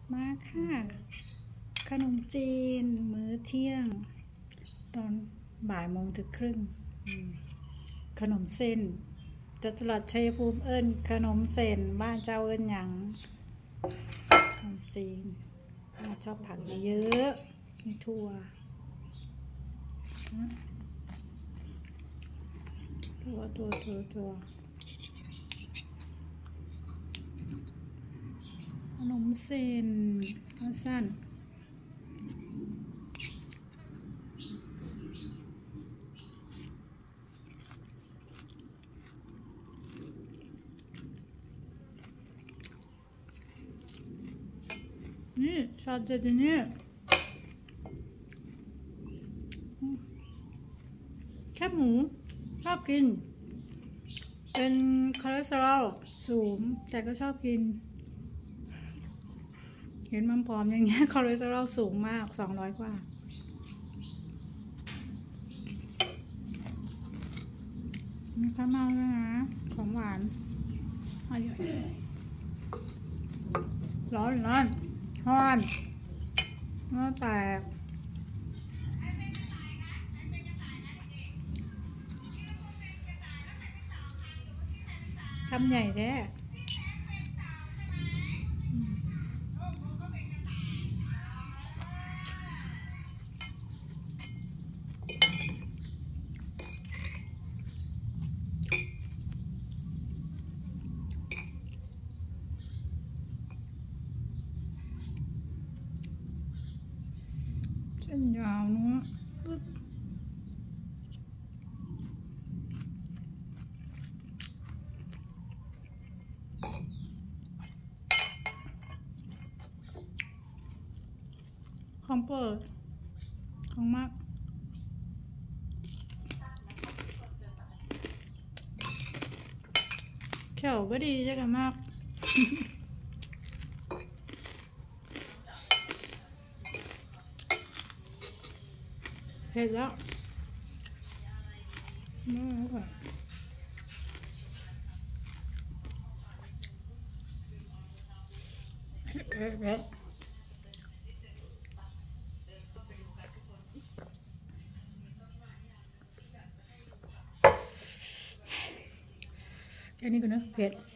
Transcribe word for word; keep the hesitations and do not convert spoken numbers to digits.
มาค่ะขนมจีนมื้อเที่ยงตอนบ่ายโมงถึงครึ่งขนมเส้นจัตุรัสชัยภูมิเอิ้นขนมเส้นบ้านเจ้าเอิ้นหยังขนมจีนชอบผักเยอะมีถั่วถั่วถั่วถั่วถั่วขนมเส้นสั้นนี่ชอบเด็ดนี่แคบหมูชอบกินเป็นคอเลสเตอรอลสูงแต่ก็ชอบกินเห็นมันผอมอย่างเงี้ยคอเลสเตอรอลสูงมากสองร้อยกว่ามีข้าวเม่าด้วยนะของหวานอร่อยร้อนร้อนร้อนน้ำแตกคำใหญ่แท้เส้นยาวเนาะของเปิดของมากแขวก็ดีจังมากเผ็ดแล้วไม่เอาค่ะเผ็ดเผ็ดเผ็ดแค่นี้ก็เนอะเผ็ด